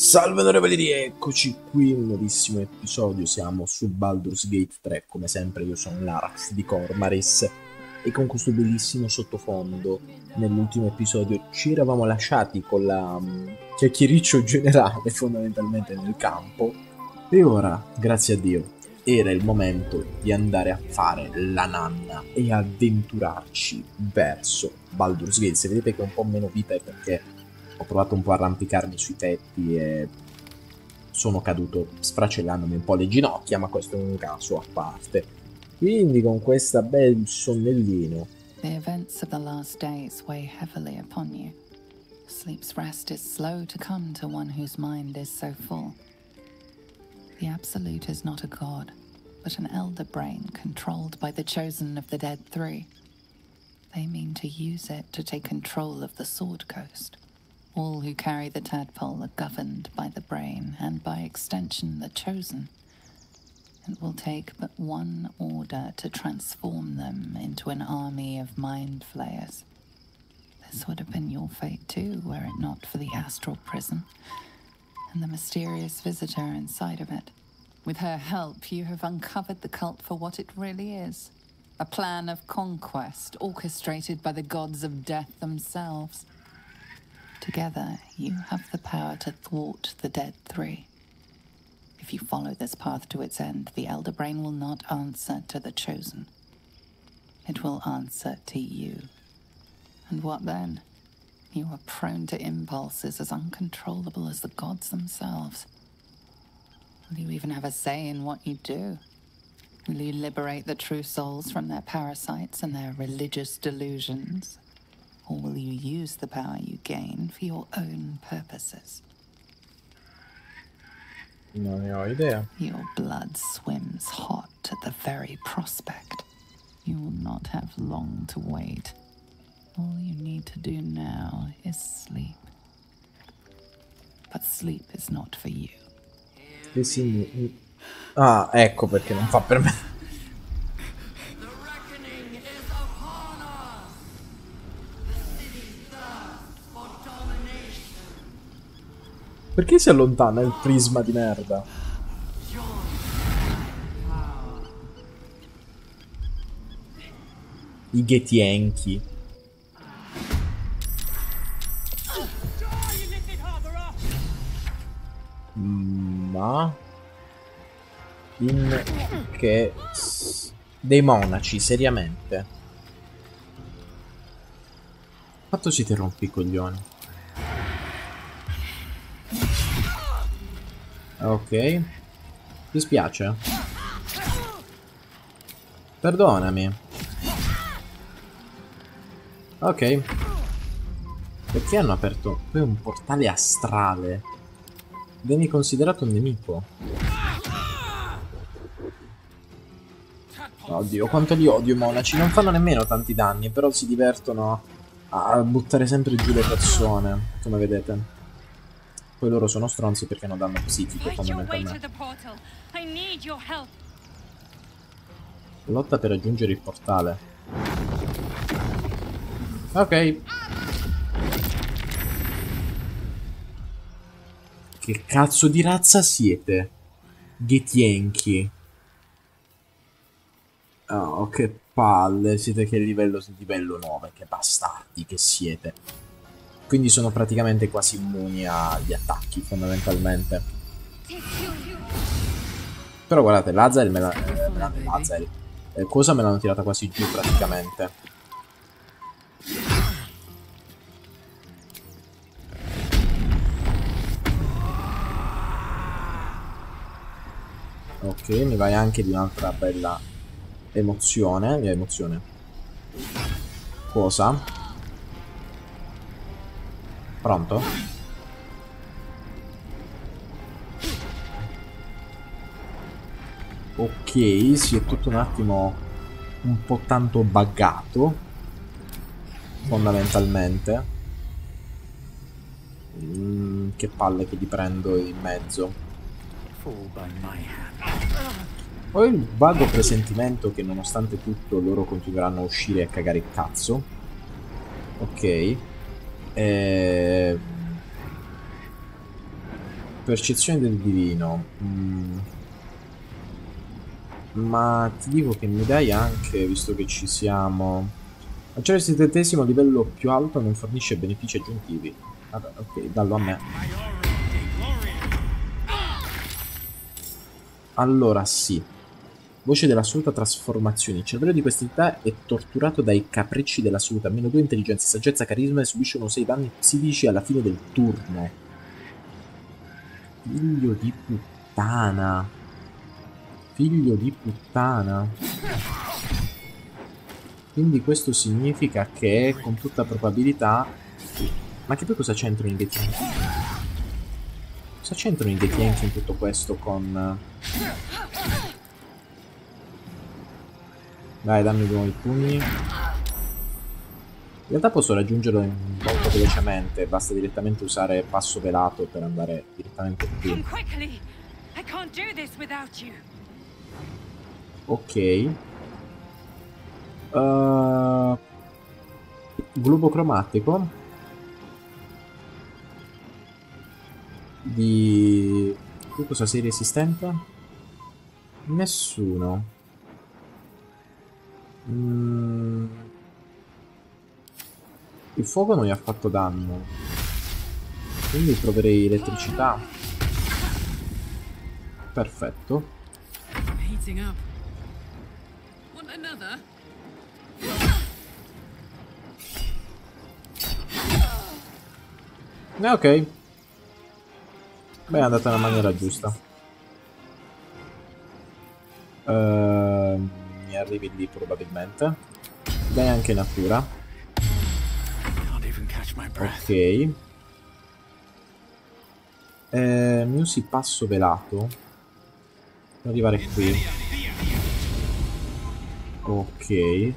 Salve onorevoli, eccoci qui, un nuovissimo episodio, siamo su Baldur's Gate 3, come sempre io sono l'Arax di Cormaris e con questo bellissimo sottofondo nell'ultimo episodio ci eravamo lasciati con la chiacchiericcio generale fondamentalmente nel campo e ora, grazie a Dio, era il momento di andare a fare la nanna e avventurarci verso Baldur's Gate. Se vedete che ho un po' meno vita è perché ho provato un po' a arrampicarmi sui tetti e sono caduto sfracellandomi un po' le ginocchia, ma questo è un caso a parte. Quindi con questa bel sonnellino. The events of the last days weigh heavily upon you. Sleep's rest is slow to come to one whose mind is so full. The Absolute is not a god, but an elder brain controlled by the chosen of the Dead Three. They mean to use it to take control of the Sword Coast. All who carry the tadpole are governed by the brain, and by extension the chosen. It will take but one order to transform them into an army of mind flayers. This would have been your fate too, were it not for the astral prison, and the mysterious visitor inside of it. With her help, you have uncovered the cult for what it really is. A plan of conquest orchestrated by the gods of death themselves. Together, you have the power to thwart the Dead Three. If you follow this path to its end, the Elder Brain will not answer to the Chosen. It will answer to you. And what then? You are prone to impulses as uncontrollable as the gods themselves. Will you even have a say in what you do? Will you liberate the true souls from their parasites and their religious delusions? Or will you use the power you gain for your own purposes? Non ne ho idea. Your blood swims hot at the very prospect. You will not have long to wait. All you need to do now is sleep. But sleep is not for you. Ah, ecco perché non fa per me. Perché si allontana il prisma di merda? I Getienchi. Ma in che dei monaci, seriamente. Quanto siete rompicoglioni? Ok. Mi dispiace. Perdonami. Ok. Perché hanno aperto poi un portale astrale? Vieni considerato un nemico. Oddio, quanto li odio i monaci. Non fanno nemmeno tanti danni, però si divertono a buttare sempre giù le persone, come vedete. Poi loro sono stronzi perché non danno psichico fondamentalmente. Lotta per raggiungere il portale. Ok. Che cazzo di razza siete? Getienchi. Oh, che palle. Siete che livello 9. Che bastardi che siete. Quindi sono praticamente quasi immuni agli attacchi, fondamentalmente. Però guardate, Lazael cosa me l'hanno tirata quasi giù, praticamente. Ok, mi vai anche di un'altra bella emozione. Cosa? Pronto? Ok, si è tutto un attimo un po' tanto buggato, fondamentalmente. Che palle che li prendo in mezzo. Ho il vago presentimento che nonostante tutto loro continueranno a uscire e a cagare il cazzo. Ok. Percezione del divino. Ma ti dico che mi dai anche, visto che ci siamo... Lanciare il 70° livello più alto non fornisce benefici aggiuntivi. Vabbè, ok, dallo a me. Allora sì. Voce dell'assoluta trasformazione. Il cervello di questa entità è torturato dai capricci dell'assoluta. -2 intelligenza, saggezza, carisma e subisce uno 6 danni psichici alla fine del turno. Figlio di puttana. Figlio di puttana. Quindi questo significa che con tutta probabilità... Ma che poi cosa c'entrano i Getianki? Cosa c'entrano i Getianki in tutto questo con... Dai, dammi di nuovo i pugni. In realtà posso raggiungerlo molto velocemente, basta direttamente usare passo velato per andare direttamente qui. Ok. Globo cromatico di... Tu cosa sei resistente? Nessuno. Il fuoco non gli ha fatto danno, quindi proverei elettricità. Perfetto. Ok. Beh, è andata nella maniera giusta. Mi arrivi lì probabilmente. Dai anche natura. Ok. Mi usi passo velato per arrivare qui. Ok.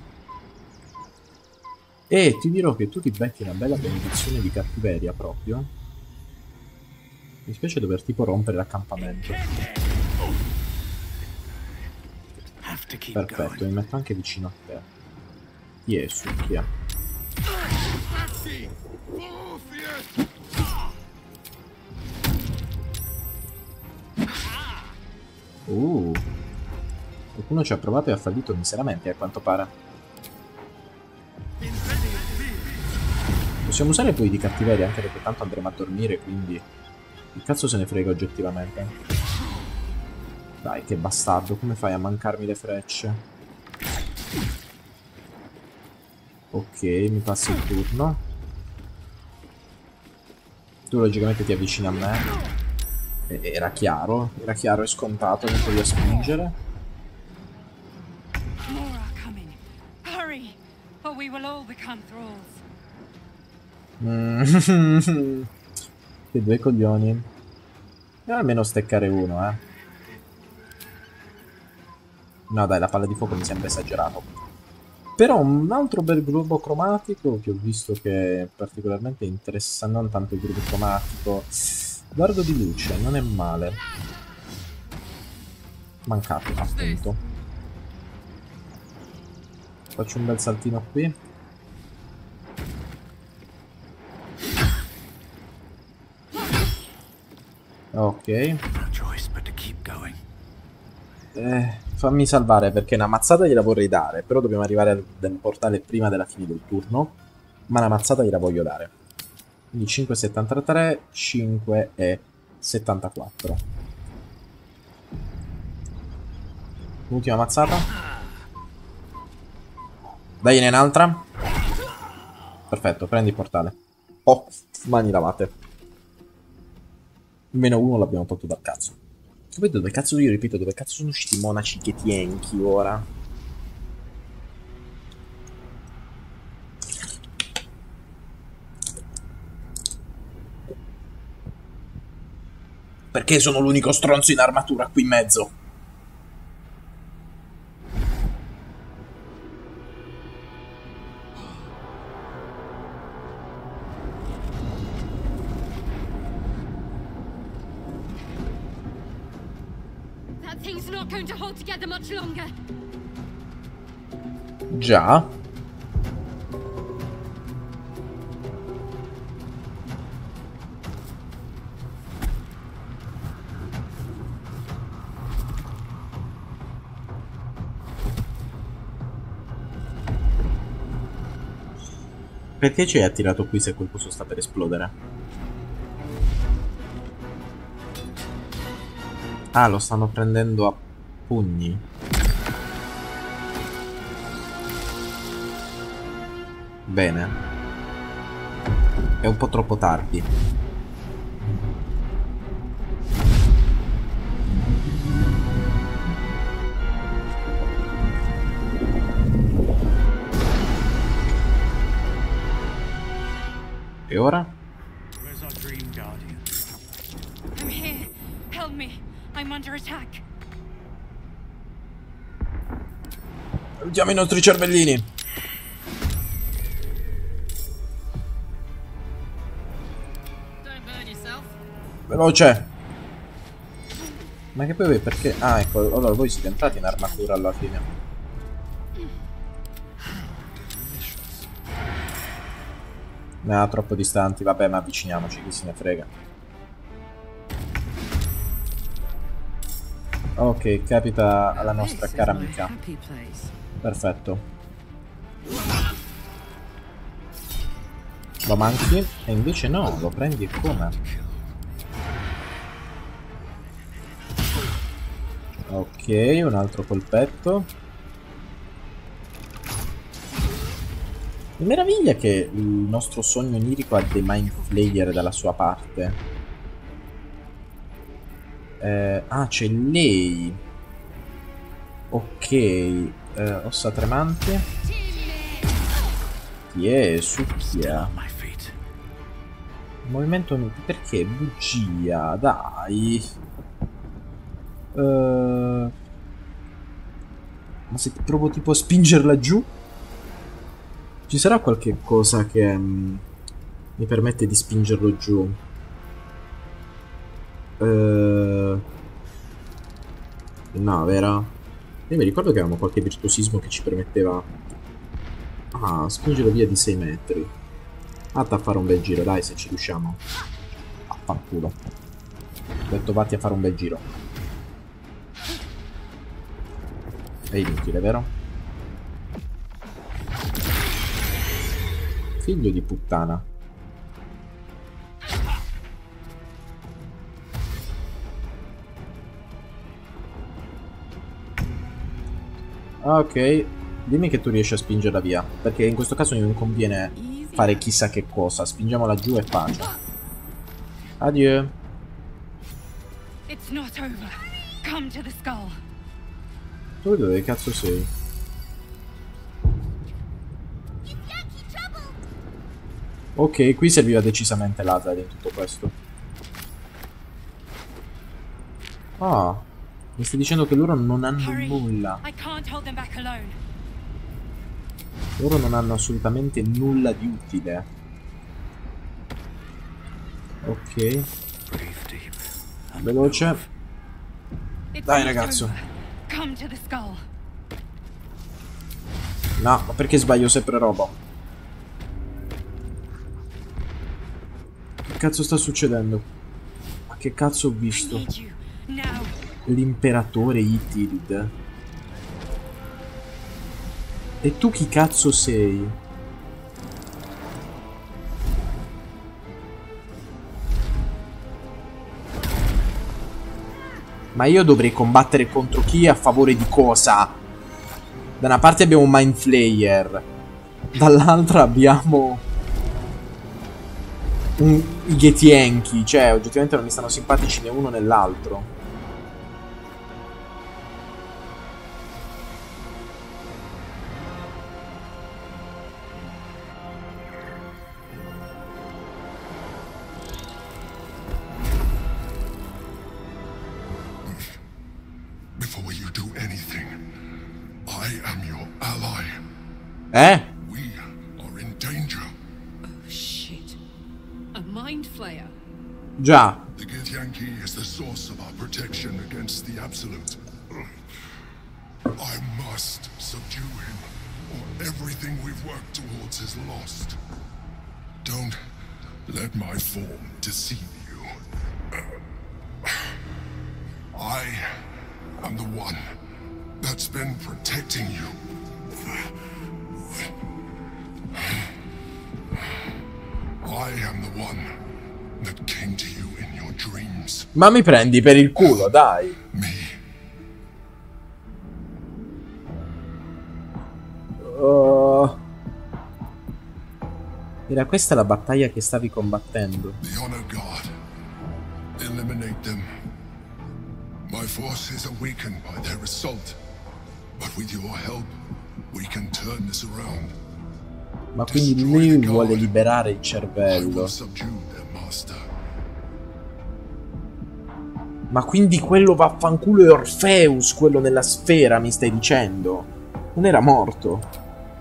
E ti dirò che tu ti becchi una bella benedizione di cattiveria proprio. Mi spiace dover tipo rompere l'accampamento. Perfetto, mi metto anche vicino a te. Chi è succhia? Qualcuno ci ha provato e ha fallito miseramente, a quanto pare. Possiamo usare poi di cattiveria, anche perché tanto andremo a dormire, quindi... Che cazzo se ne frega oggettivamente? Dai, che bastardo, come fai a mancarmi le frecce? Ok, mi passi il turno. Tu logicamente ti avvicini a me. Era chiaro e scontato che potevi spingere. Che due coglioni. Devo almeno steccare uno, eh. No dai, la palla di fuoco mi sembra esagerato. Però un altro bel globo cromatico che ho visto che è particolarmente interessante. Non tanto il globo cromatico. Largo di luce, non è male. Mancato, appunto. Faccio un bel saltino qui. Ok. Fammi salvare perché una mazzata gliela vorrei dare. Però dobbiamo arrivare al portale prima della fine del turno. Ma una mazzata gliela voglio dare. Quindi 5,73, 5,74. Ultima mazzata. Dagliene un'altra. Perfetto, prendi il portale. Oh, mani lavate. Meno uno l'abbiamo tolto dal cazzo. Poi dove cazzo, io ripeto, dove cazzo sono usciti i monaci Getienki ora? Perché sono l'unico stronzo in armatura qui in mezzo? Già. Perché ci hai attirato qui se quel posto sta per esplodere? Ah, lo stanno prendendo a pugni. Bene. È un po' troppo tardi. E ora? Where's our dream guardian? I'm here. Help me. I'm under attack. Aiutiamo i nostri cervellini. Don't burn yourself. Veloce. Ma che poi perché? Ah, ecco, allora voi siete entrati in armatura alla fine. No, troppo distanti, vabbè, ma avviciniamoci, chi se ne frega. Ok, capita alla nostra cara amica. Perfetto. Lo manchi? E invece no, lo prendi e come? Ok, un altro colpetto. Mi meraviglia che il nostro sogno onirico ha dei Mind Flayer dalla sua parte. Ah, c'è lei. Ok. Ossa tremante. Chi è? Succhia. Movimento... Perché? Bugia. Dai. Ma se provo tipo a spingerla giù? Ci sarà qualche cosa che mi permette di spingerlo giù? No, vero? Io mi ricordo che avevamo qualche virtuosismo che ci permetteva... Ah, spingerlo via di 6 metri. Vatti a fare un bel giro, dai, se ci riusciamo. Affanculo. Ho detto vatti a fare un bel giro. È inutile, vero? Figlio di puttana. Ok, dimmi che tu riesci a spingerla via, perché in questo caso non conviene fare chissà che cosa. Spingiamola giù e pace. Adieu. It's not over. Come to the skull. Tu dove cazzo sei? Ok, qui serviva decisamente laser in tutto questo. Ah, mi stai dicendo che loro non hanno nulla. I can't hold them back alone. Loro non hanno assolutamente nulla di utile. Ok. Veloce. Dai ragazzo. Come to the skull. No, ma perché sbaglio sempre roba? Che cazzo sta succedendo? Ma che cazzo ho visto? L'imperatore Itild. E tu chi cazzo sei? Ma io dovrei combattere contro chi e a favore di cosa? Da una parte abbiamo un Mind Flayer, dall'altra abbiamo i Getienki. Cioè, oggettivamente non mi stanno simpatici né uno né l'altro. We are in danger. Oh shit. A mind flayer. Già. The Githyanki is the source of our protection against the Absolute. I must subdue him, or everything we've worked towards is lost. Don't let my form deceive you. I am the one that's been protecting you. I am the one that came to you in your dreams. Ma mi prendi per il culo, dai. Me. Era questa la battaglia che stavi combattendo? The Honor God. Eliminate them. My forces are weakened by their assault. But with your help, we can turn this around. Ma quindi lui vuole liberare il I cervello. will subdue their master. Ma quindi quello vaffanculo è Orpheus, quello nella sfera, mi stai dicendo? Non era morto?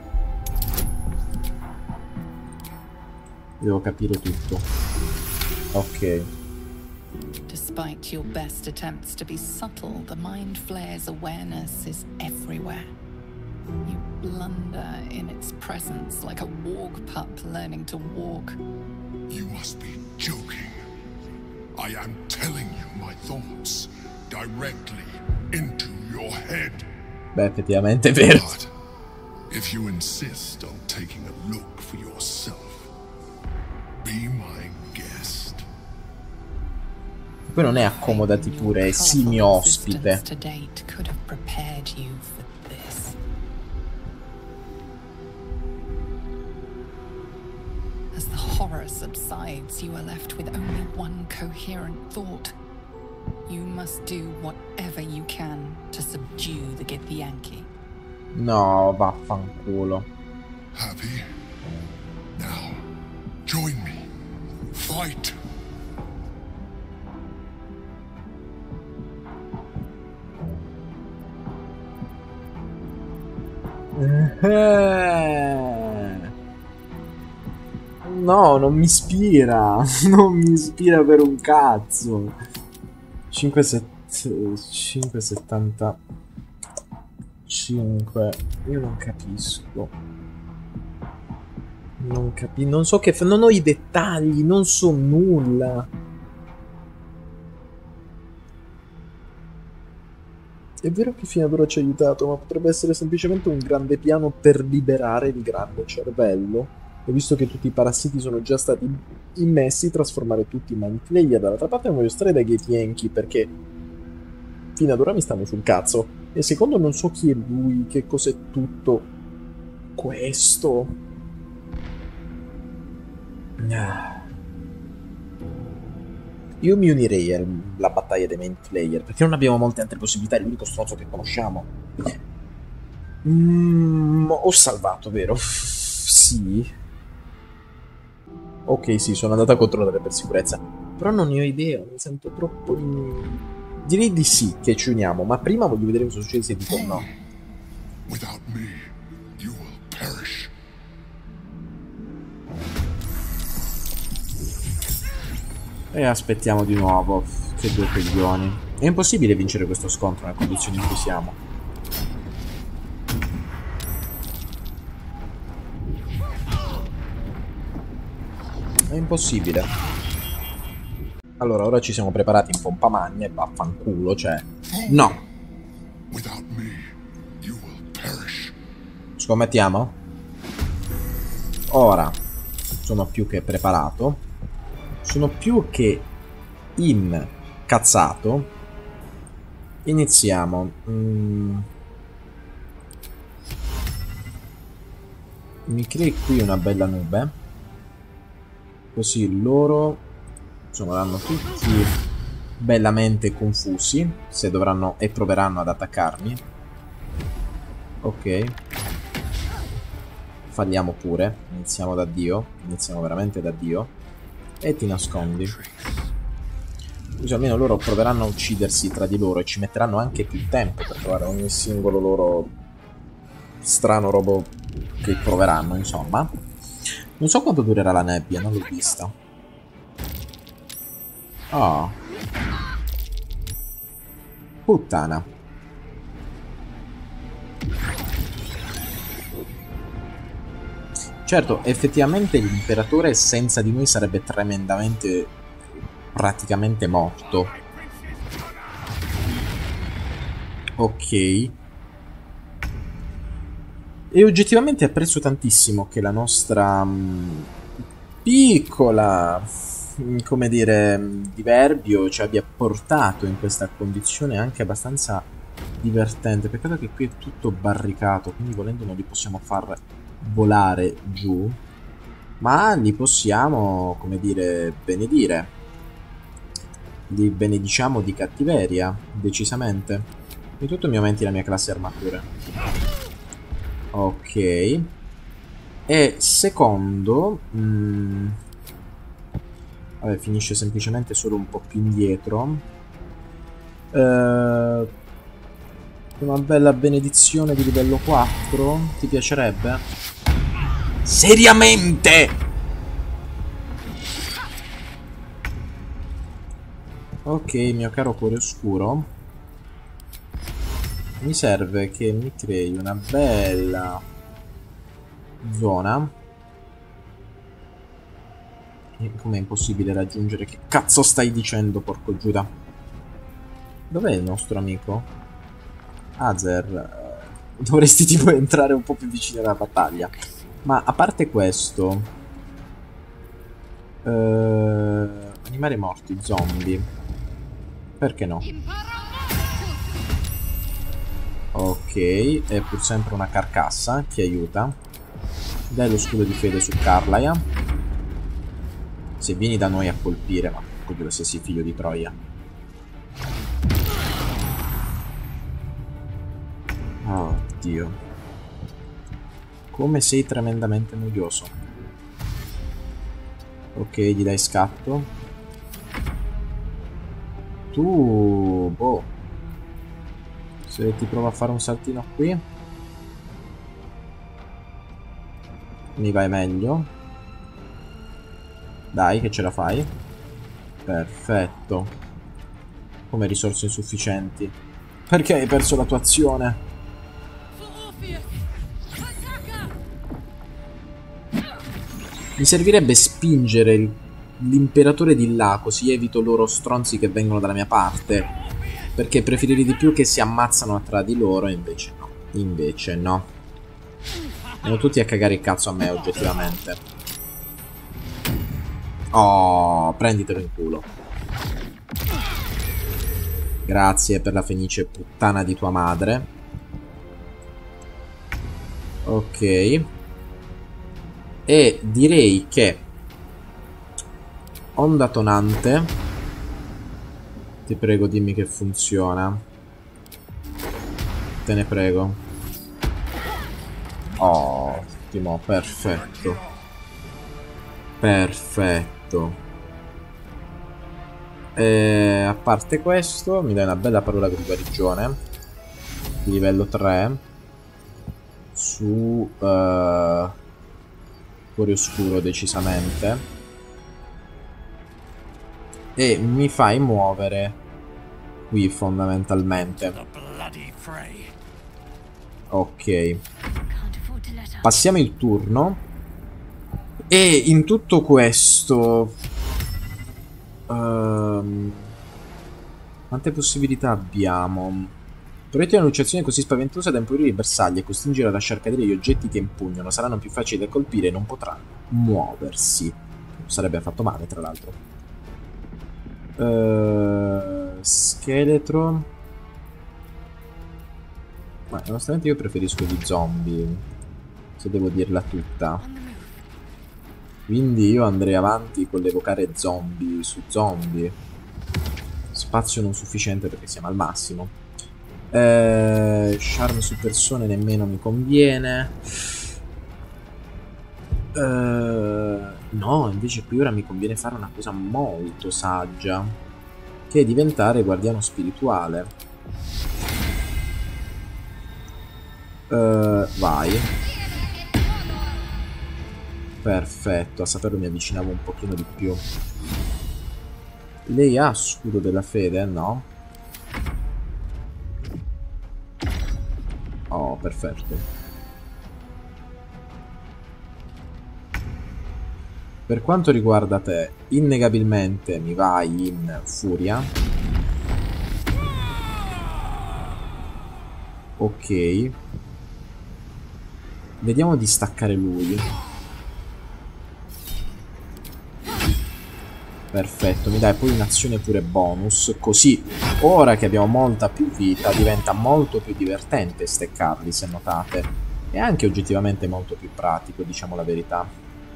Devo capire tutto. Ok. Despite your best attempts to be subtle, the Mind Flayer's awareness is everywhere. You blunder in its presence like a walk pup learning to walk. You must be joking. I am telling you my thoughts directly into your head. Beh, effettivamente è vero. But if you insist on taking a look for yourself, be my guest. Poi non è accomodati pure, è simio ospite. To date could have prepared you for this. As the horror subsides, you are left with only one coherent thought. You must do whatever you can to subdue the Githyanki. No, vaffanculo. Happy? Now, join me. Fight! No, non mi ispira. Non mi ispira per un cazzo. 5,75. Io non capisco. Non so che... Non ho i dettagli, non so nulla. È vero che Finadora ci ha aiutato, ma potrebbe essere semplicemente un grande piano per liberare il grande cervello. E visto che tutti i parassiti sono già stati immessi, trasformare tutti i Mind Flayer. Dall'altra parte non voglio stare dai Githyanki perché fino ad ora mi stanno sul cazzo. E secondo non so chi è lui, che cos'è tutto questo. Io mi unirei alla battaglia dei Mind Flayer perché non abbiamo molte altre possibilità, è l'unico stronzo che conosciamo. Ho salvato, vero? Sì. Ok, sì, sono andato a controllare per sicurezza. Però non ne ho idea, mi sento troppo... Direi di sì, che ci uniamo, ma prima voglio vedere cosa succede se dico no. Without me, you will perish. E aspettiamo di nuovo. Che due coglioni. È impossibile vincere questo scontro nelle condizioni in cui siamo. È impossibile. Allora, ora ci siamo preparati in pompa magna e vaffanculo, cioè... No! Without me, you will perish. Scommettiamo? Ora sono più che preparato. Sono più che incazzato. Iniziamo. Mi crei qui una bella nube. Così loro saranno tutti bellamente confusi se dovranno e proveranno ad attaccarmi. Ok. Falliamo pure. Iniziamo da Dio. Iniziamo veramente da Dio. E ti nascondi. Così almeno loro proveranno a uccidersi tra di loro e ci metteranno anche più tempo per trovare ogni singolo loro strano robo che proveranno, insomma. Non so quanto durerà la nebbia, non l'ho vista. Oh. Puttana. Certo, effettivamente l'imperatore senza di noi sarebbe tremendamente, praticamente morto. Ok. E oggettivamente apprezzo tantissimo che la nostra piccola, come dire, diverbio ci abbia portato in questa condizione anche abbastanza divertente. Peccato che qui è tutto barricato, quindi volendo non li possiamo far volare giù, ma li possiamo, come dire, benedire. Li benediciamo di cattiveria, decisamente. Di tutto mi aumenti la mia classe armature. Ok. E secondo... vabbè, finisce semplicemente solo un po' più indietro. Una bella benedizione di livello 4. Ti piacerebbe? Seriamente? Ok, mio caro cuore oscuro. Mi serve che mi crei una bella zona. Com'è impossibile raggiungere? Che cazzo stai dicendo, porco Giuda? Dov'è il nostro amico? Azer. Dovresti tipo entrare un po' più vicino alla battaglia. Ma a parte questo, animali morti, zombie. Perché no? Ok, è pur sempre una carcassa che aiuta. Dai lo scudo di fede su Carlaia. Se vieni da noi a colpire, ma come se sei figlio di Troia. Oddio. Come sei tremendamente noioso. Ok, gli dai scatto. Tu... boh. Se ti provo a fare un saltino qui, mi vai meglio. Dai, che ce la fai. Perfetto. Come risorse insufficienti. Perché hai perso la tua azione? Mi servirebbe spingere l'imperatore di là, così evito loro stronzi che vengono dalla mia parte. Perché preferirei di più che si ammazzano tra di loro, invece no. Invece no. Vanno tutti a cagare il cazzo a me, oggettivamente. Oh, prenditelo in culo. Grazie per la fenice puttana di tua madre. Ok. E direi che onda tonante. Ti prego, dimmi che funziona. Te ne prego. Oh, ottimo, perfetto. Perfetto. E a parte questo, mi dai una bella parola di guarigione di livello 3 su cuore oscuro, decisamente. E mi fai muovere qui fondamentalmente. Ok. Passiamo il turno. E in tutto questo quante possibilità abbiamo? Proietti un'enunciazione così spaventosa da impaurire i bersagli e costringere a lasciar cadere gli oggetti che impugnano. Saranno più facili da colpire e non potranno muoversi. Non sarebbe affatto male, tra l'altro. Scheletro. Ma onestamente io preferisco gli zombie, se devo dirla tutta. Quindi io andrei avanti con l'evocare zombie su zombie. Spazio non sufficiente perché siamo al massimo. Charm su persone nemmeno mi conviene. No, invece qui ora mi conviene fare una cosa molto saggia, che è diventare guardiano spirituale. Vai. Perfetto, a saperlo mi avvicinavo un pochino di più. Lei ha scudo della fede? No. Oh, perfetto. Per quanto riguarda te, innegabilmente mi vai in furia. Ok. Vediamo di staccare lui. Perfetto, mi dai poi un'azione pure bonus, così ora che abbiamo molta più vita diventa molto più divertente steccarli, se notate. E anche oggettivamente molto più pratico, diciamo la verità.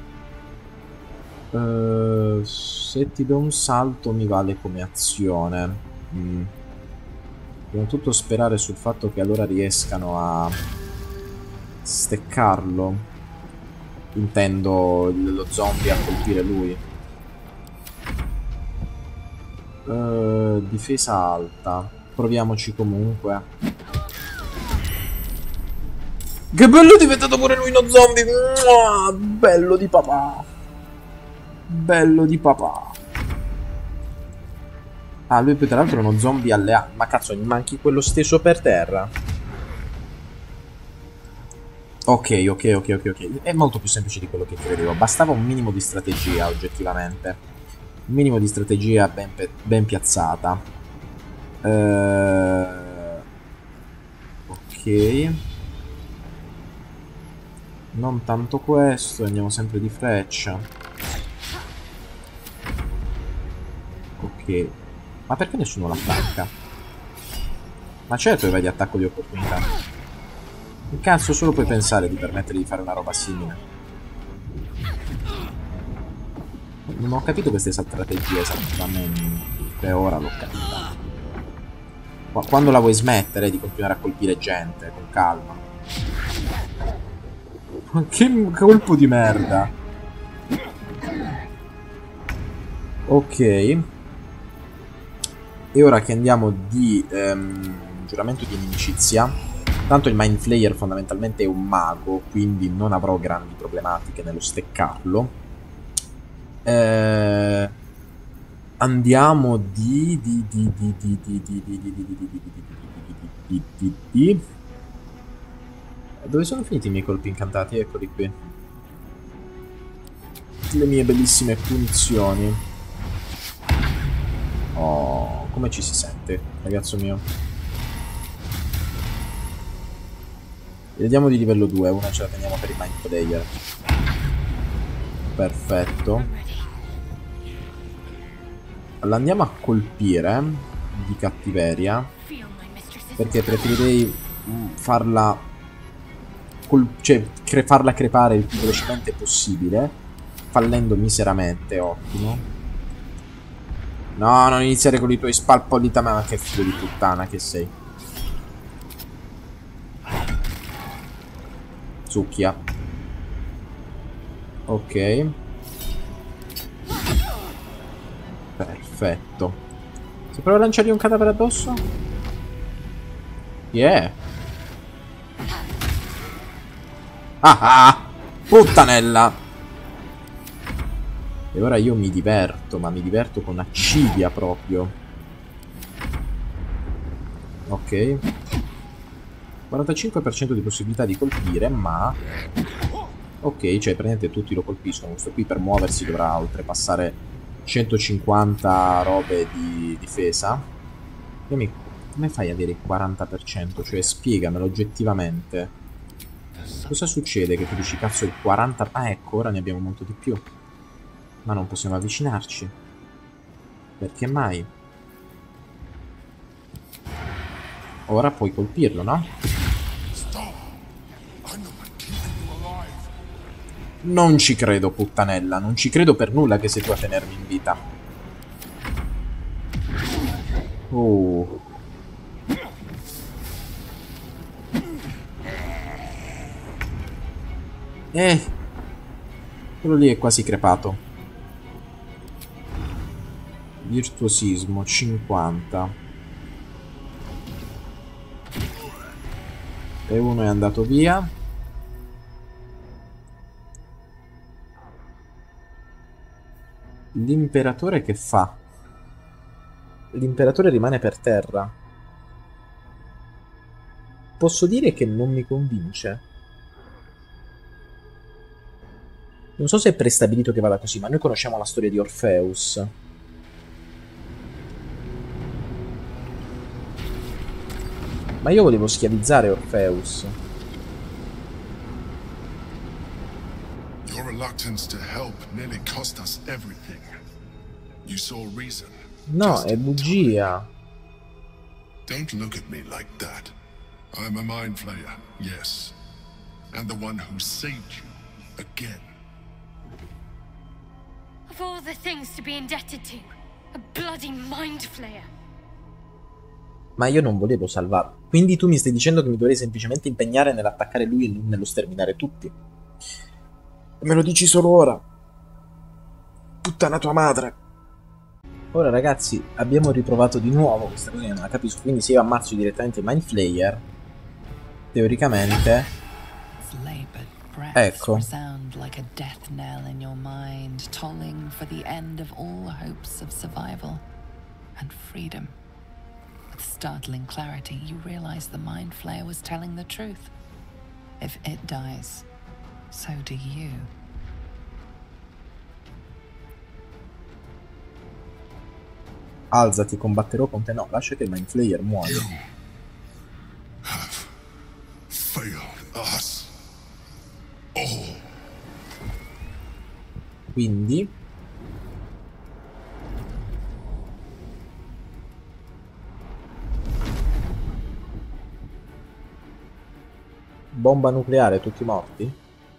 Se ti do un salto mi vale come azione. Prima di tutto sperare sul fatto che allora riescano a steccarlo. Intendo lo zombie a colpire lui. Difesa alta. Proviamoci comunque. Che bello è diventato pure lui uno zombie. Mua, bello di papà. Bello di papà. Ah, lui poi tra l'altro è uno zombie alleato. Ma cazzo, gli manchi quello steso per terra. Ok. È molto più semplice di quello che credevo. Bastava un minimo di strategia, oggettivamente. Un minimo di strategia ben piazzata. Ok. Non tanto questo, andiamo sempre di freccia. Ok. Ma perché nessuno l'attacca? Ma certo che vai di attacco di opportunità. Che cazzo solo puoi pensare di permettere di fare una roba simile? Non ho capito questa strategia esattamente, ora l'ho capita. Quando la vuoi smettere di continuare a colpire gente, con calma. Che colpo di merda. Ok. E ora che andiamo di giuramento di inimicizia. Tanto il Mind Flayer fondamentalmente è un mago, quindi non avrò grandi problematiche nello steccarlo. Andiamo dove sono finiti i miei colpi incantati? Eccoli qui. Le mie bellissime punizioni. Oh, come ci si sente, ragazzo mio. Vediamo di livello 2, una ce la teniamo per il Mind Flayer. Perfetto. La andiamo a colpire di cattiveria, perché preferirei farla farla crepare il più velocemente possibile, fallendo miseramente. Ottimo. No, non iniziare con i tuoi spalpolita, ma che figlio di puttana che sei. Succhia. Ok. Perfetto. Se provo a lanciargli un cadavere addosso? Yeah. Ah! Puttanella! E ora io mi diverto, ma mi diverto con accidia proprio. Ok. 45% di possibilità di colpire, ma... Ok, cioè praticamente tutti lo colpiscono. Questo qui per muoversi dovrà oltrepassare 150 robe di difesa. Come fai ad avere il 40%? Cioè, spiegamelo oggettivamente. Cosa succede? Che tu dici, cazzo, il 40%... Ah, ecco, ora ne abbiamo molto di più. Ma non possiamo avvicinarci. Perché mai? Ora puoi colpirlo, no? Non ci credo, puttanella. Non ci credo per nulla che sei tu a tenermi in vita. Oh. Quello lì è quasi crepato. Virtuosismo 50. E uno è andato via. L'imperatore che fa? L'imperatore rimane per terra. Posso dire che non mi convince. Non so se è prestabilito che vada così, ma noi conosciamo la storia di Orpheus. Ma io volevo schiavizzare Orpheus. Your reluctance to help nearly cost us everything. You saw reason. No, è bugia. Don't look at me like that. I'm a mind flayer, yes. And the one who saved you again. Of all the things to be indebted to, a bloody mind flayer. Ma io non volevo salvarlo. Quindi tu mi stai dicendo che mi dovrei semplicemente impegnare nell'attaccare lui e nello sterminare tutti? Me lo dici solo ora? Puttana tua madre. Ora ragazzi, abbiamo riprovato di nuovo questa cosa che non la capisco. Quindi se io ammazzo direttamente il Mind Flayer, teoricamente, ecco, resound like a death knell in your mind, tolling for the end of all hopes of survival and freedom. With startling clarity, you realize the Mind Flayer was telling the truth. If it dies, so do you. Alzati, combatterò con te. No, lascia che il Mind Flayer muoia. You have failed us all. Quindi bomba nucleare, tutti morti?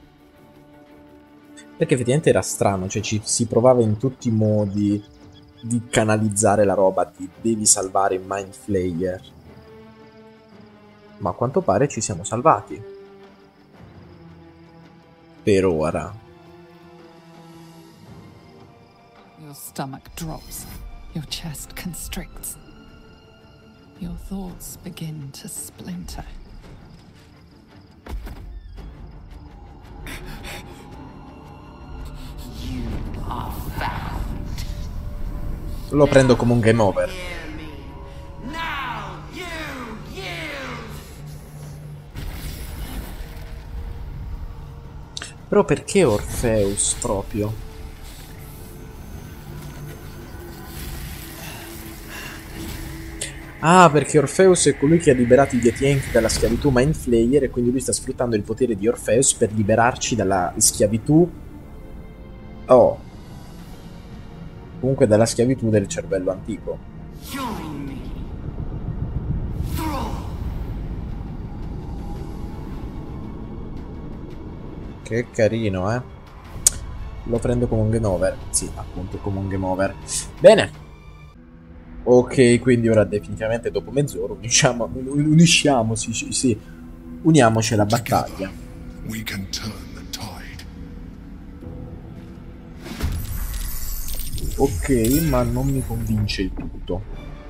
Perché effettivamente era strano, cioè ci si provava in tutti i modi di canalizzare la roba, di devi salvare il Mind Flayer. Ma a quanto pare ci siamo salvati. Per ora. Your stomach drops, your chest constricts. Your thoughts begin to splinter. Lo prendo come un game over. Però perché Orpheus proprio? Ah, perché Orpheus è colui che ha liberato i Gethyank dalla schiavitù Mind Flayer e quindi lui sta sfruttando il potere di Orpheus per liberarci dalla schiavitù. Oh. Comunque dalla schiavitù del cervello antico. Che carino, eh? Lo prendo come un game over. Sì, appunto, come un game over. Bene. Ok, quindi ora definitivamente dopo mezz'ora unisciamoci, sì. Uniamoci alla battaglia. We can turn the tide. Ok, ma non mi convince il tutto.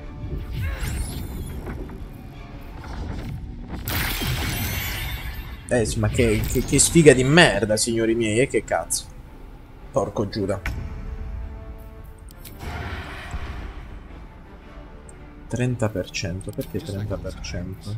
Sì, ma che sfiga di merda, signori miei, e che cazzo. Porco Giuda. 30%, perché 30%?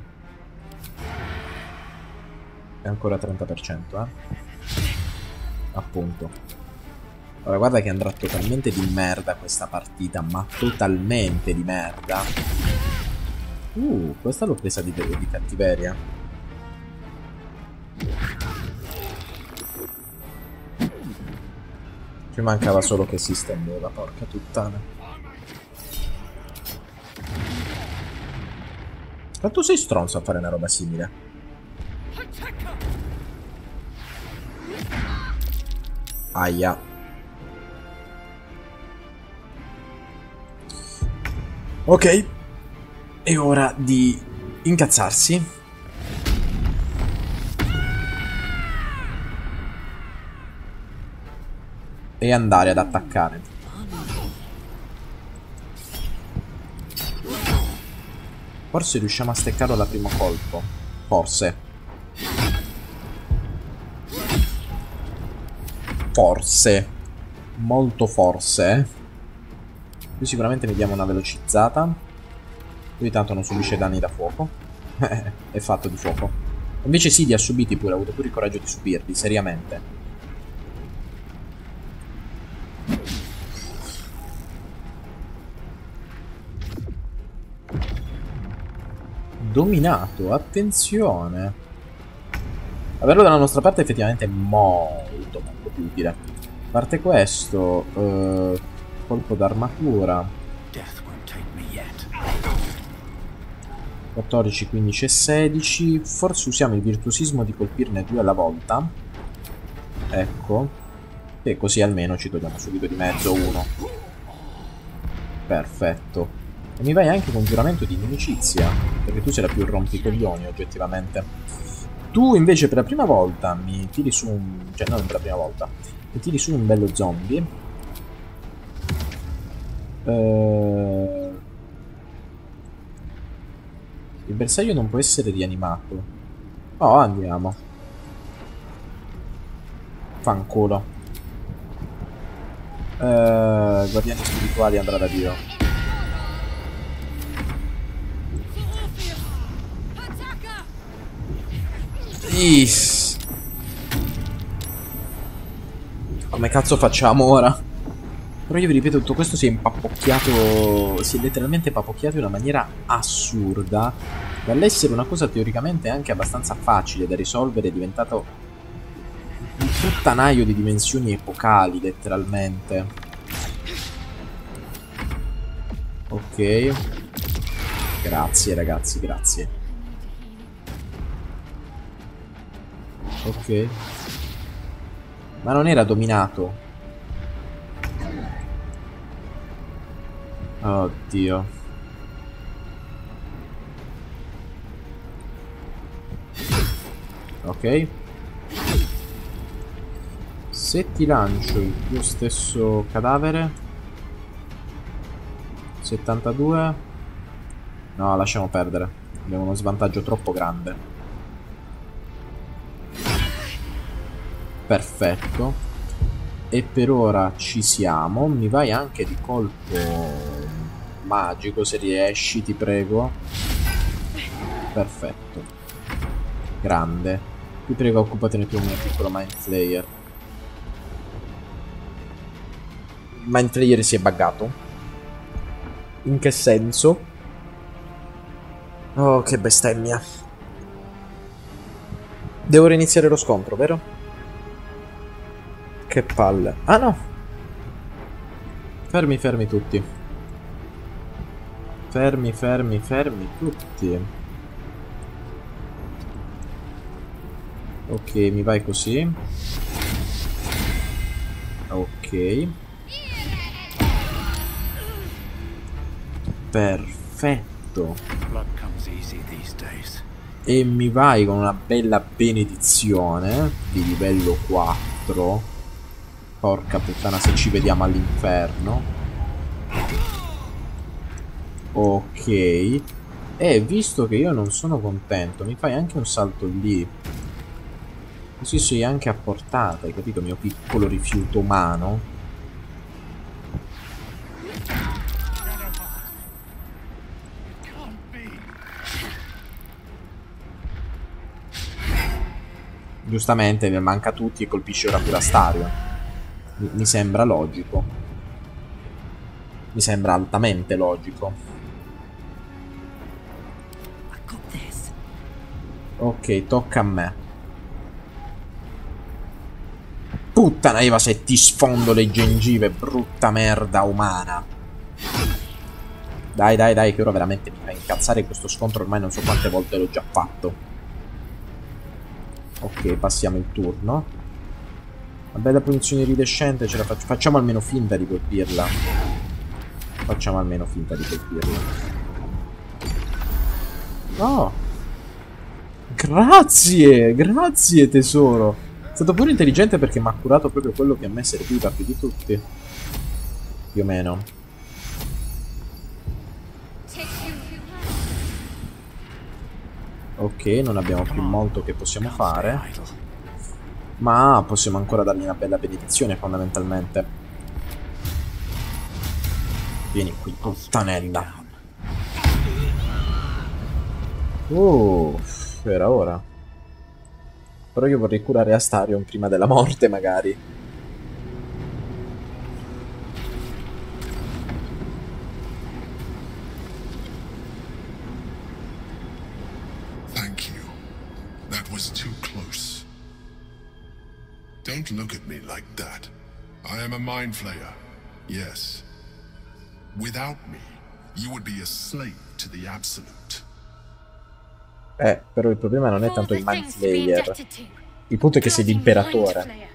È ancora 30%, Appunto. Ora guarda che andrà totalmente di merda questa partita, ma totalmente di merda. Questa l'ho presa di cattiveria. Ci mancava solo che si stendeva, porca puttana. Quanto sei stronzo a fare una roba simile? Aia. Ok. È ora di incazzarsi. E andare ad attaccare. Forse riusciamo a steccarlo al primo colpo. Forse. Forse. Molto forse. Lui sicuramente mi diamo una velocizzata. Lui tanto non subisce danni da fuoco. È fatto di fuoco. Invece sì, li ha subiti pure. Ha avuto pure il coraggio di subirli, seriamente. Dominato, attenzione. Averlo dalla nostra parte è effettivamente molto più utile. A parte questo, colpo d'armatura. Death won't take me yet. 14, 15 e 16. Forse usiamo il virtuosismo di colpirne 2 alla volta. Ecco. E così almeno ci togliamo subito di mezzo uno. Perfetto. E mi vai anche con giuramento di inimicizia, perché tu sei la più rompicoglioni oggettivamente. Tu invece per la prima volta mi tiri su un... cioè non per la prima volta. Mi tiri su un bello zombie. Il bersaglio non può essere rianimato. Oh, andiamo. Fanculo. Guardiani spirituali andrà da Dio. Is. Come cazzo facciamo ora? Però io vi ripeto, tutto questo si è impappocchiato, si è letteralmente impappocchiato in una maniera assurda. Dall'essere una cosa teoricamente anche abbastanza facile da risolvere, è diventato un puttanaio di dimensioni epocali, letteralmente. Ok. Grazie ragazzi, grazie. Ok. Ma non era dominato. Oddio. Ok. Se ti lancio il tuo stesso cadavere. 72. No, lasciamo perdere. Abbiamo uno svantaggio troppo grande. Perfetto. E per ora ci siamo. Mi vai anche di colpo magico se riesci, ti prego. Perfetto. Grande. Ti prego, occupatene tu un mio piccolo Mind Flayer. Il Mind Flayer si è buggato. In che senso? Oh, che bestemmia. Devo reiniziare lo scontro, vero? Che palle. Ah no. Fermi, fermi tutti. Fermi, fermi, fermi tutti. Ok, mi vai così. Ok. Perfetto. E mi vai con una bella benedizione di livello 4. Porca puttana, se ci vediamo all'inferno. Ok. E visto che io non sono contento, mi fai anche un salto lì. Così sei anche a portata, hai capito, mio piccolo rifiuto umano? Giustamente, ne manca tutti e colpisce ora pure Astario. Mi sembra logico. Mi sembra altamente logico. Ok, tocca a me. Puttana Eva, se ti sfondo le gengive, brutta merda umana. Dai, dai, dai, che ora veramente mi fa incazzare questo scontro, ormai non so quante volte l'ho già fatto. Ok, passiamo il turno. Una bella punizione iridescente, ce la facciamo almeno finta di colpirla. Facciamo almeno finta di colpirla. Oh! Grazie! Grazie tesoro! È stato pure intelligente perché mi ha curato proprio quello che a me serviva più di tutti. Più o meno. Ok, non abbiamo più molto che possiamo fare. Ma possiamo ancora dargli una bella benedizione fondamentalmente. Vieni qui, puttanella. Oh, era ora. Però io vorrei curare Astarion prima della morte, magari. Thank you. That was too close. Don't look at me like that. I am a mind flayer. Yes, Without me, you would be a slave to the Absolute. Però il problema non è Of all tanto the il Mind things to be Flayer. indebted to, Il punto è che sei bloody l'imperatore. Mind Flayer.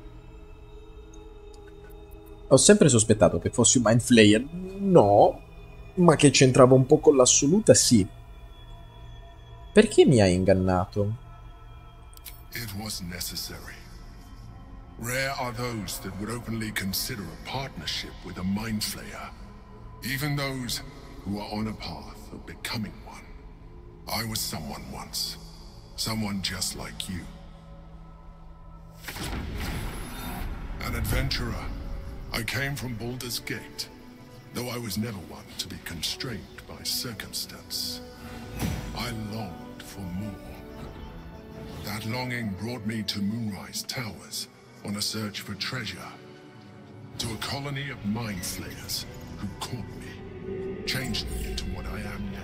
Ho sempre sospettato che fossi un Mind Flayer. No, ma che c'entrava un po' con l'assoluta, sì. Perché mi hai ingannato? It was necessary. Rare are those that would openly consider a partnership with a Mind Flayer. Even those who are on a path of becoming one. I was someone once. Someone just like you. An adventurer. I came from Baldur's Gate, though I was never one to be constrained by circumstance. I longed for more. That longing brought me to Moonrise Towers on a search for treasure. To a colony of Mind Flayers who caught me, changed me into what I am now.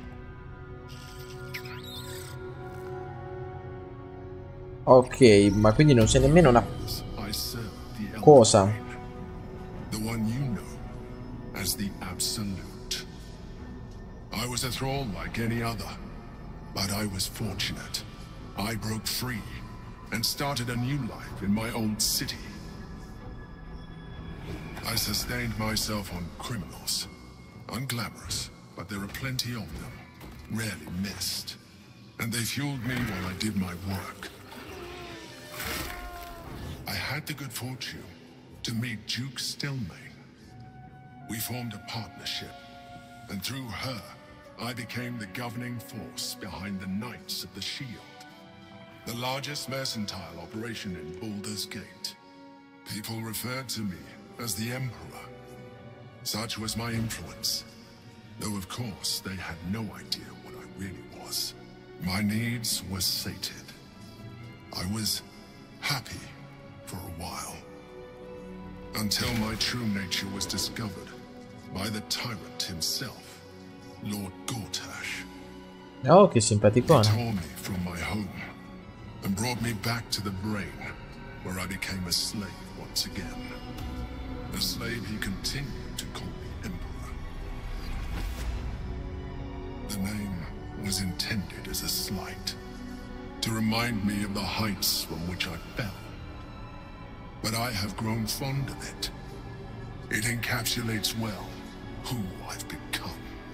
Ok, ma quindi non sei nemmeno una I serve the Elder cosa. Brain, the one you know as the Absolute. I was a thrall like any other, but I was fortunate. I broke free and started a new life in my old city. I sustained myself on criminals. Unglamorous, but there are plenty of them, rarely missed. And they fueled me while I did my work. I had the good fortune to meet Duke Stillmain. We formed a partnership, and through her, I became the governing force behind the Knights of the Shield, the largest mercantile operation in Baldur's Gate. People referred to me as the Emperor. Such was my influence, though of course they had no idea what I really was. My needs were sated. I was happy for a while, until my true nature was discovered by the tyrant himself, Lord Gortash. Oh, che He simpaticone. tore me from my home and brought me back to the Brain, where I became a slave once again. A slave he continued to call me Emperor. The name was intended as a slight, to remind me of the heights from which I fell. But I have grown fond of it. It encapsulates well who I've become.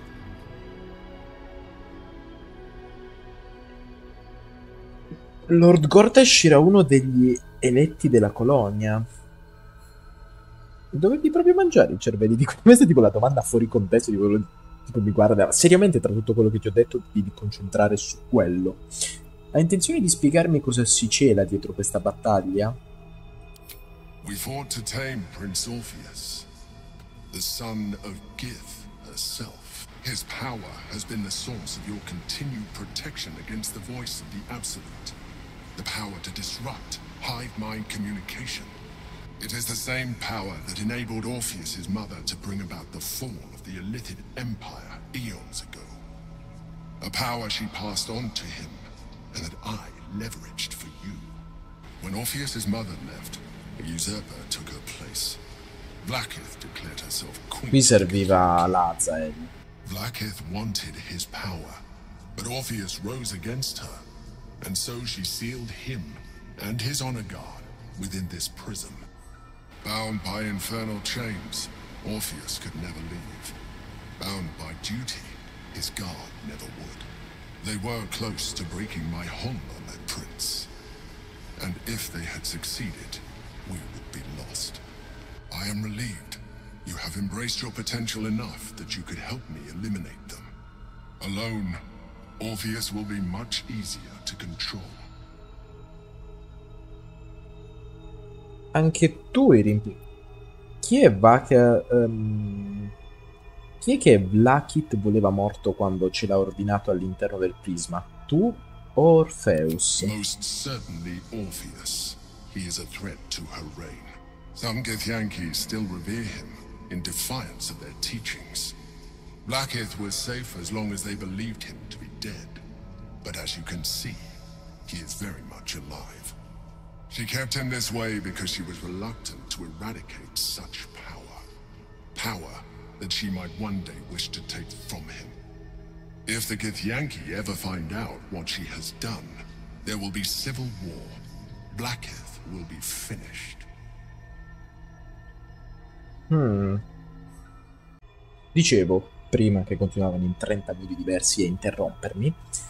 Lord Gortash era uno degli eletti della colonia. Dovevi proprio mangiare i cervelli di questa è tipo la domanda fuori contesto di quello tipo mi guarda seriamente tra tutto quello che ti ho detto devi concentrare su quello. Hai intenzione di spiegarmi cosa si cela dietro questa battaglia? We fought to tame Prince Orpheus, the son of Gith herself. His power has been the source of your continued protection against the voice of the Absolute. The power to disrupt hive mind communication. It is the same power that enabled Orpheus's mother to bring about the fall of the Illithid Empire eons ago. A power she passed on to him, and that I leveraged for you. When Orpheus's mother left, a usurper took her place. Blackith declared herself queen. Qui serviva Lazael. Blackith wanted his power, but Orpheus rose against her, and so she sealed him and his honor guard within this prison. Bound by infernal chains, Orpheus could never leave. Bound by duty, his guard never would. They were close to breaking my hold on that prince. And if they had succeeded, we would be lost. I am relieved. You have embraced your potential enough that you could help me eliminate them. Alone, Orpheus will be much easier to control. Anche tu eri implicato. Chi è Vaca... Chi è che Vlaakith voleva morto quando ce l'ha ordinato all'interno del prisma? Tu o Orpheus? Most certainly Orpheus. He is a threat to her reign. Some Githyanki still revere him in defiance of their teachings. Blackith was safe as long as they believed him to be dead. But as you can see, he is very much alive. She kept him this way because she was reluctant to eradicate such power. Power that she might one day wish to take from him. If the Githyanki ever find out what she has done, there will be civil war. Blackheath will be finished. Dicevo, prima che continuavano in 30 modi diversi a interrompermi,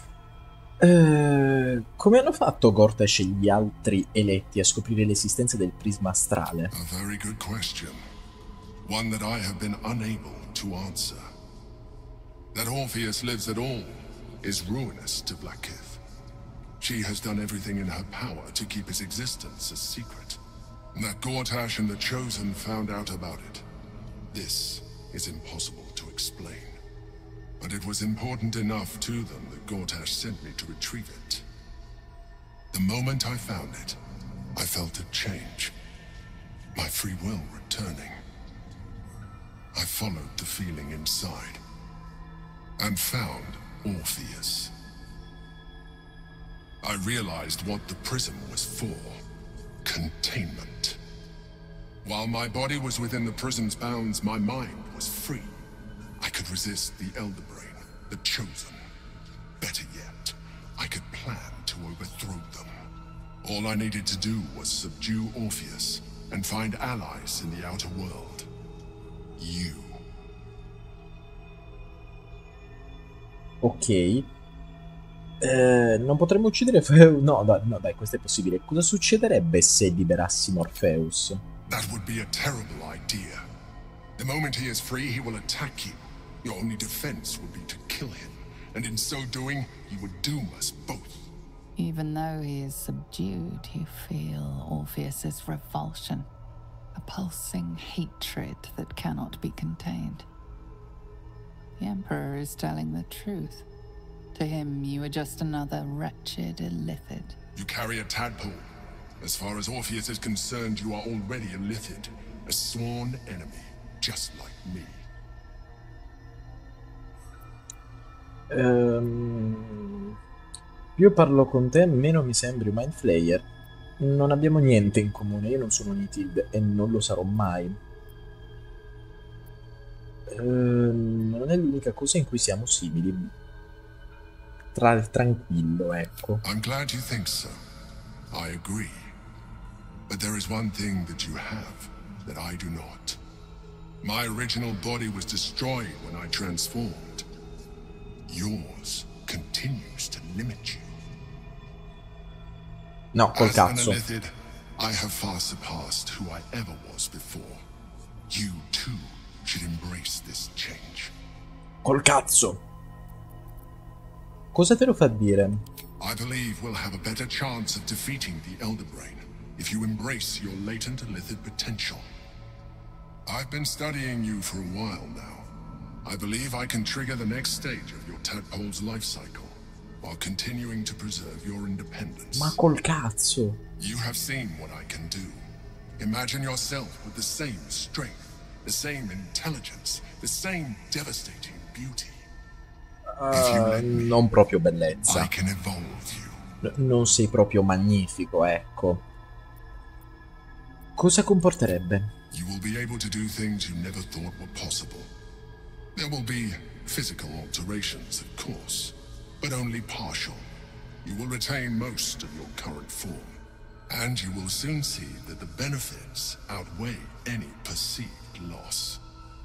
come hanno fatto Gortash e gli altri eletti a scoprire l'esistenza del prisma astrale? A very good question. One that I have been unable to answer. That Orpheus lives at all is ruinous to Blackheath. She has done everything in her power to keep his existence a secret. That Gortash and the Chosen found out about it. This is impossible to explain. But it was important enough to them that Gortash sent me to retrieve it. The moment I found it, I felt a change. My free will returning. I followed the feeling inside. And found Orpheus. I realized what the prism was for. Containment. While my body was within the prism's bounds, my mind was free. I could resist the Elder Brain, the Chosen. Better yet, I could plan to overthrow them. All I needed to do was subdue Orpheus and find allies in the outer world. You. Ok. Non potremmo uccidere no, dai, questo è possibile. Cosa succederebbe se liberassimo Orpheus? That would be a terrible idea. The moment he is free, he will attack you. Your only defense would be to kill him. And in so doing, he would doom us both. Even though he is subdued, you feel Orpheus's revulsion. A pulsing hatred that cannot be contained. The Emperor is telling the truth. To him, you are just another wretched Illithid. You carry a tadpole. As far as Orpheus is concerned, you are already a Illithid. A sworn enemy, just like me. Più parlo con te, meno mi sembri un Mind Flayer. Non abbiamo niente in comune, io non sono Nithid e non lo sarò mai. Non è l'unica cosa in cui siamo simili. Tranquillo, ecco. I'm glad you think so. I agree. But there is one thing that you have that I do not. My original body was destroyed when I transformed. Yours continues to limit you. No, col cazzo. As an Illithid, I have far surpassed who I ever was before. You too should embrace this change. Col cazzo. Cosa te lo fa dire? I believe we'll have a better chance of defeating the Elder Brain if you embrace your latent Illithid potential. I've been studying you for a while now. I believe I can trigger the next stage of your tadpole's life cycle while continuing to preserve your independence. Ma col cazzo. You have seen what I can do. Imagine yourself with the same strength, the same intelligence, the same devastating beauty. Non proprio bellezza. I can evolve you. Non sei proprio magnifico, ecco. Cosa comporterebbe? You will be able to do things you never thought were possible. There will be physical alterations, of course, but only partial. You will retain most of your current form, and you will soon see that the benefits outweigh any perceived loss.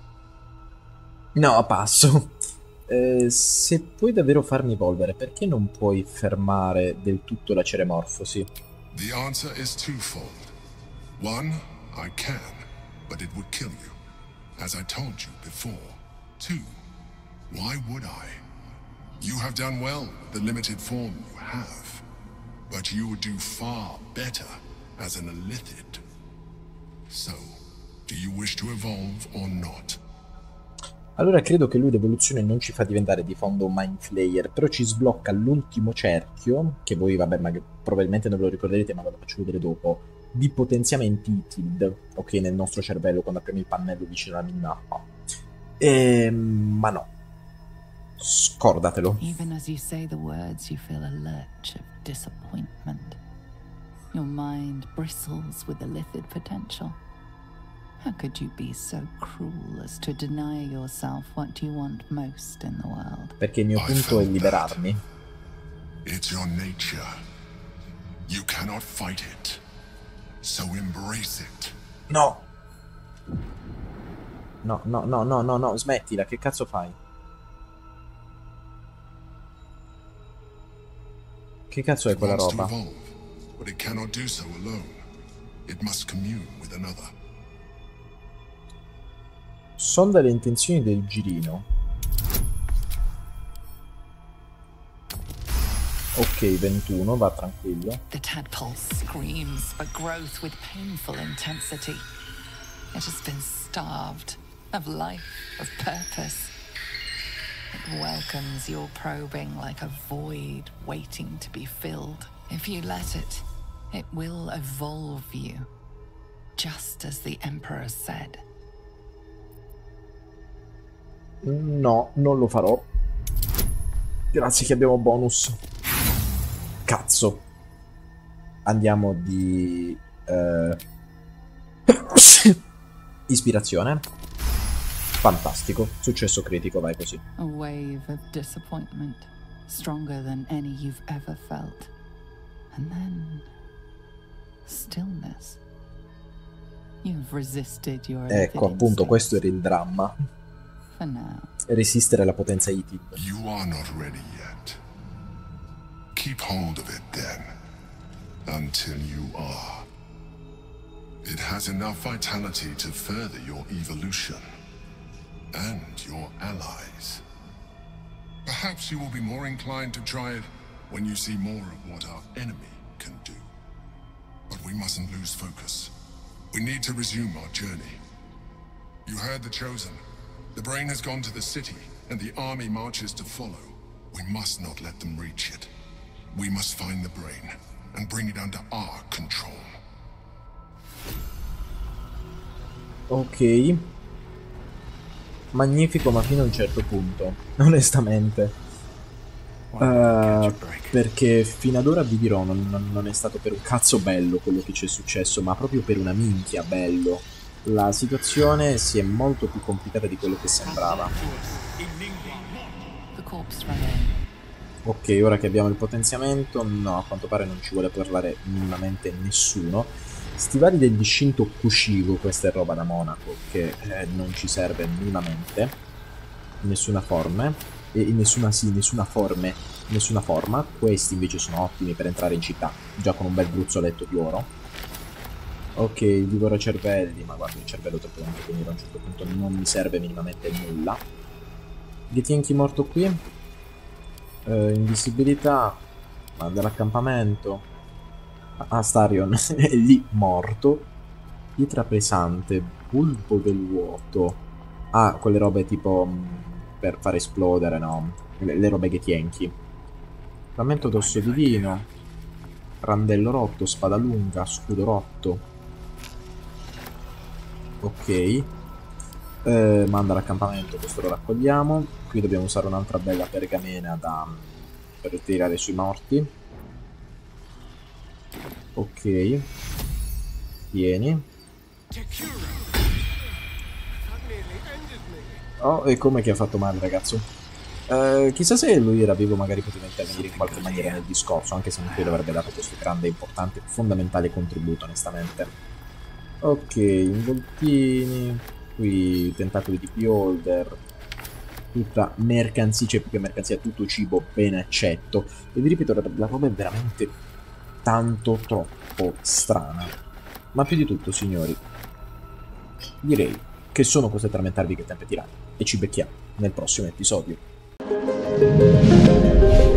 No, passo. Se puoi davvero farmi evolvere, perché non puoi fermare del tutto la ceremorfosi? The answer is twofold. One, I can, but it would kill you, as I told you before. Two, why would I? You have done well with the limited form you have, but you would do far better as an Illithid. So, do you wish to evolve or not? Allora credo che lui l'evoluzione non ci fa diventare di fondo un Mind Flayer, però ci sblocca l'ultimo cerchio, che voi, vabbè, ma probabilmente non ve lo ricorderete, ma ve lo faccio vedere dopo, di potenziamenti Ithid, ok, nel nostro cervello quando apriamo il pannello vicino alla minimappa. Ma no, scordatelo. Even as you say the words, you feel a lurch of disappointment. Your mind bristles with Illithid potential. How could you be so cruel as to deny yourself what you want most in the world? Perché il mio punto è liberarmi. It's your nature. You cannot fight it. So embrace it. No! No, no, no, no, no, no, smettila, che cazzo fai? Che cazzo è quella roba? But it cannot do so alone. It must commune with another. Sonda le intenzioni del girino. Ok, 21, va tranquillo. The tadpole screams for growth with painful intensity. It has been starved of life, of purpose. It welcomes your probing like a void waiting to be filled. If you let it, it will evolve you, just as the Emperor said. No, non lo farò. Grazie che abbiamo bonus. Cazzo. Andiamo di... ispirazione. Fantastico. Successo critico, vai così. A wave of disappointment, stronger than any you've ever felt. And then... stillness. You've resisted your Ecco, appunto, questo era il dramma. For now. Resistere alla potenza Itid. You are not ready yet. Keep hold of it then, until you are. It has enough vitality to further your evolution, and your allies. Perhaps you will be more inclined to try it when you see more of what our enemy can do. But we mustn't lose focus. We need to resume our journey. You heard the Chosen. The brain has gone to the city, and the army marches to follow. We must not let them reach it. We must find the brain, and bring it under our control. Ok. Magnifico, ma fino a un certo punto, onestamente. Perché fino ad ora vi dirò, non è stato per un cazzo bello quello che ci è successo, ma proprio per una minchia bello. La situazione si è molto più complicata di quello che sembrava. Ok, ora che abbiamo il potenziamento, no, a quanto pare non ci vuole parlare minimamente nessuno. Stivali del discinto Kushigo, questa è roba da monaco, che non ci serve minimamente, in nessuna forma, e in nessuna forma. Questi invece sono ottimi per entrare in città, già con un bel gruzzoletto di oro. Ok, divora cervelli, ma guarda, il cervello è troppo lento, quindi a un certo punto non mi serve minimamente nulla. Getienchi morto qui. Invisibilità. Dall'accampamento. Astarion è lì morto. Pietra pesante. Bulbo del vuoto. Ah, quelle robe tipo per far esplodere, no? Le robe Getienchi. Frammento d'osso divino. Randello rotto. Spada lunga. Scudo rotto. Ok. Manda all'accampamento, questo lo raccogliamo. Qui dobbiamo usare un'altra bella pergamena per tirare sui morti. Ok. Tieni. Oh, e come che ha fatto male, ragazzo? Chissà se lui era vivo, magari poteva intervenire in qualche maniera nel discorso, anche se non credo avrebbe dato questo grande, importante, fondamentale contributo, onestamente. Ok, involtini. Qui tentacoli di Beholder. Tutta mercanzia, cioè più che mercanzia, tutto cibo ben accetto. E vi ripeto, la roba è veramente tanto troppo strana. Ma più di tutto, signori, direi che sono costretto a lamentarvi che tempo è tirato. E ci becchiamo nel prossimo episodio.